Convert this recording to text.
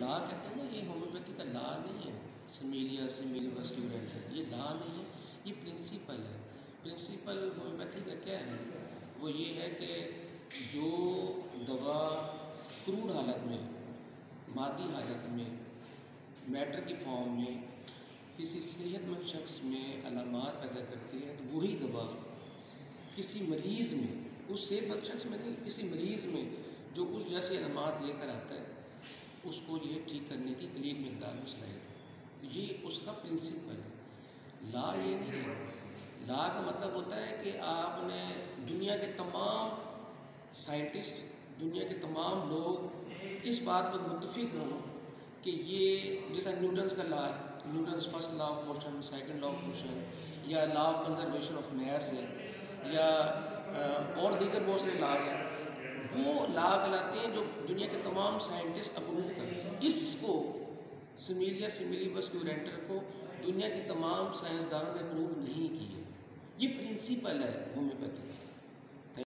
لا کہتے ہیں نا، یہ ہومیوپیتھی کا لا نہیں ہے، سیمیلیبس کیورینٹر، یہ لا نہیں ہے، یہ پرنسپل ہے۔ پرنسپل ہومیوپیتھی کا کیا ہے؟ وہ یہ ہے کہ جو دوا کروڈ حالت میں، مادی حالت میں، میٹر کی فارم میں کسی صحت مند شخص میں علامات پیدا کرتی ہے، تو وہی دوا کسی مریض میں، اس صحت مند شخص میں نہیں، کسی مریض میں جو اس جیسے علامات لے کر آتا ہے، اس کو یہ ٹھیک کرنے کی قلیل مقدار میں صلاحیت ہے۔ یہ اس کا پرنسپل ہے۔ لا یہ نہیں ہے۔ لا کا مطلب ہوتا ہے کہ آپ نے دنیا کے تمام سائنٹسٹ، دنیا کے تمام لوگ اس بات پر متفق ہوں کہ یہ جیسا نیوٹنس کا law, Newton's first law of motion, second law of motion, یا law of conservation of mass ہے، یا اور دیگر بہت سے لاز ہیں، وہ لا کہلاتے ہیں جو دنیا کے تمام سائنٹسٹ اپروو کرتے ہیں۔ اس کو سیمیلیبس کیورینٹر کو دنیا کے تمام سائنسدانوں نے اپروو نہیں کیے۔ یہ پرنسپل ہے ہومیوپیتھی۔